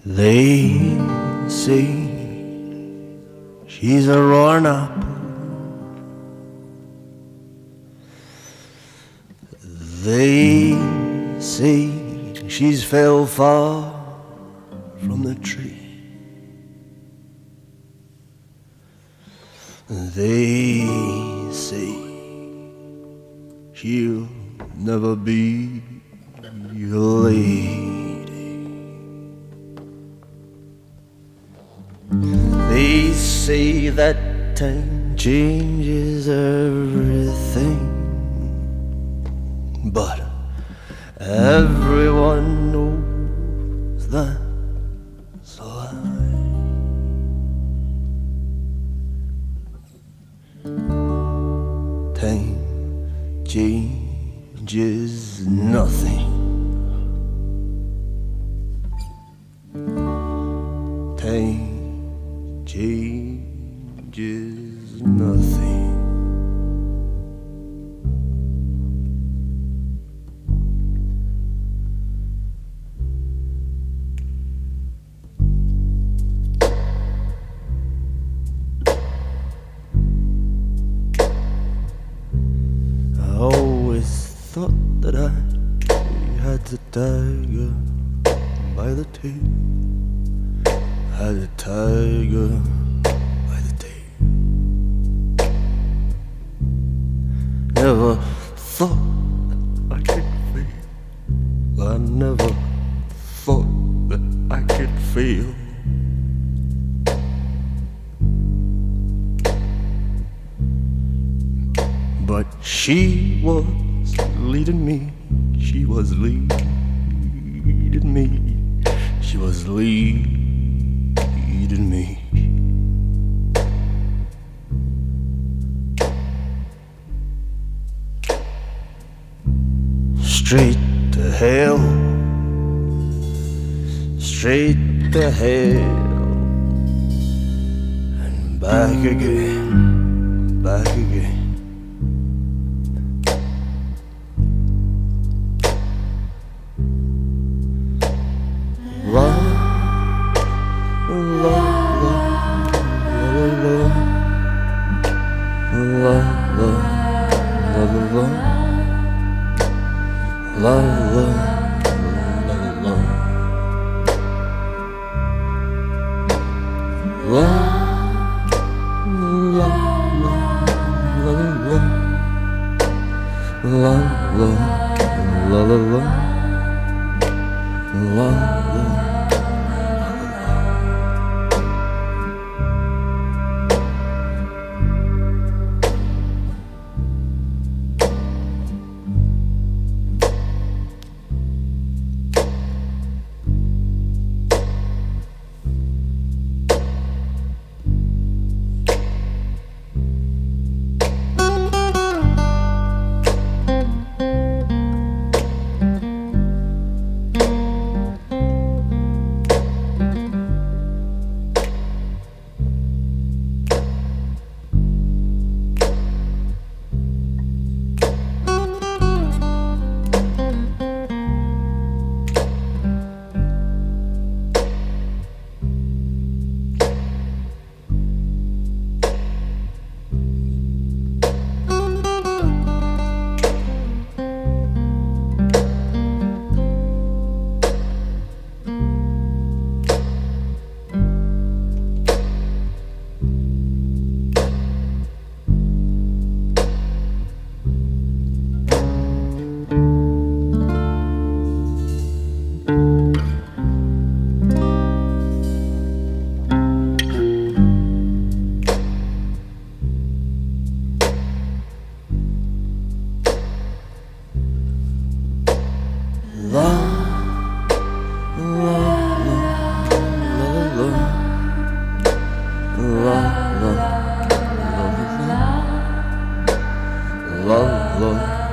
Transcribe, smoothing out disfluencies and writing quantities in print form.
They say she's a roaring up. They say she's fell far from the tree. They say she'll never be a lady. They say that time changes everything, but everyone knows that's a lie. Time changes nothing. Time changes nothing. I always thought that I had the tiger by the tail. Had a tiger by the tail. Never thought I could feel. I never thought that I could feel. But she was leading me. She was leading me. She was leading me. Straight to hell, straight to hell, and back again, back again. Love, love, love, love.